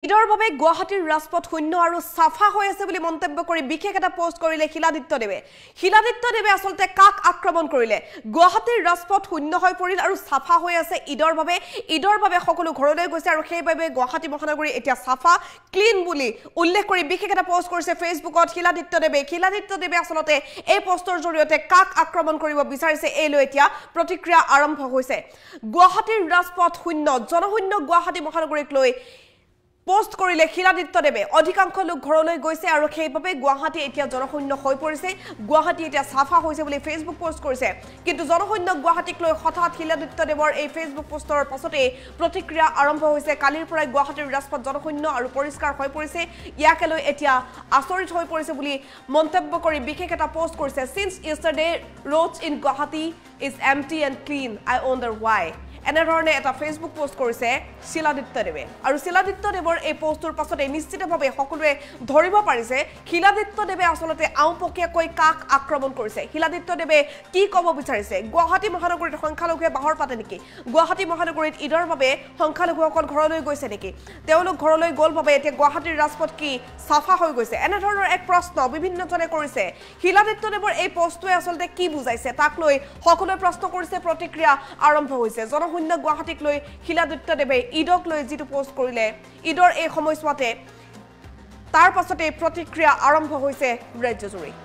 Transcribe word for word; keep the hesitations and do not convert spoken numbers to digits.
ঈদৰ বাবে গুৱাহাটীৰ ৰাজপথ শূন্য আৰু সাফা হৈ আছে বুলি মন্তব্য কৰি বিশেষ এটা পোষ্ট কৰিলে শিলাদিত্যদেৱে শিলাদিত্যদেৱে আসলতে কাক আক্ৰমণ কৰিলে গুৱাহাটীৰ ৰাজপথ শূন্য হৈ পৰিল আৰু সাফা হৈ আছে ঈদৰ বাবে ঈদৰ বাবে সকলো ঘৰলৈ গৈছে আৰু সেইবাবে গুৱাহাটী মহানগৰী এতিয়া সাফা ক্লিন বুলি উল্লেখ কৰি বিশেষ এটা পোষ্ট কৰিছে ফেচবুকত শিলাদিত্যদেৱে শিলাদিত্যদেৱে আসলতে এই পোষ্টৰ জৰিয়তে কাক আক্ৰমণ কৰিব বিচাৰিছে এই লৈ এতিয়া প্ৰতিক্ৰিয়া আৰম্ভ হৈছে গুৱাহাটীৰ ৰাজপথ শূন্য জনশূন্য গুৱাহাটী মহানগৰীক লৈ পোষ্ট কৰিলে শিলাদিত্যদেৱে অধিকাংশ লোক ঘৰলৈ গৈছে আৰু সেইবাবে গুৱাহাটী এতিয়া জনশূন্য হৈ পৰিছে গুৱাহাটী এতিয়া সাফা হৈছে বুলি ফেচবুক পোষ্ট কৰিছে কিন্তু জনশূন্য গুৱাহাটীক লৈ হঠাৎ শিলাদিত্যদেৱৰ এই ফেচবুক পোষ্টৰ পাছতে প্ৰতিক্ৰিয়া আৰম্ভ হৈছে কালিৰ পৰা গুৱাহাটীৰ ৰাজপথ জনশূন্য আৰু পৰিষ্কাৰ হৈ পৰিছে ইয়াকে লৈ এতিয়া আচৰিত হৈ পৰিছে বুলি মন্তব্য কৰি বিশেষ এটা পোষ্ট কৰিছে since yesterday roads in Guwahati is empty and clean I wonder why এনেধৰণে এটা ফেচবুক পোষ্ট কৰিছে শিলাদিত্যদেৱে আৰু শিলাদিত্যদেৱৰ এই পোষ্টৰ পাছতে নিশ্চিতভাৱে সকলোৱে ধৰিব পাৰিছে শিলাদিত্যদেৱে আসলতে আউপকীয়াকৈ কাক আক্ৰমণ কৰিছে শিলাদিত্যদেৱে কি ক'ব বিচাৰিছে গুৱাহাটী মহানগৰীত সংখ্যালঘুৱে বাহৰ পাতে নেকি গুৱাহাটী মহানগৰীত ঈদৰ বাবে সংখ্যালঘুসকল ঘৰলৈ গৈছে নেকি তেওঁলোক ঘৰলৈ গ'ল বাবে এতিয়া গুৱাহাটীৰ ৰাজপথ কি সাফা হৈ গৈছে এনেধৰণৰ এক প্ৰশ্ন বিভিন্নজনে কৰিছে শিলাদিত্যদেৱৰ এই পোষ্টটোৱে আসলতে কি বুজাইছে তাক লৈ সকলোৱে প্ৰশ্ন কৰিছে প্ৰতিক্ৰিয়া আৰম্ভ হৈছে জন শূন্য গুৱাহাটীক লৈ শিলাদিত্যদেৱে ঈদক লৈ যেটো পোষ্ট কৰিলে ঈদৰ এই সময়ছোৱাতে তাৰ পাছতে প্ৰতিক্ৰিয়া আৰম্ভ হৈছে ৰাজ্যজুৰি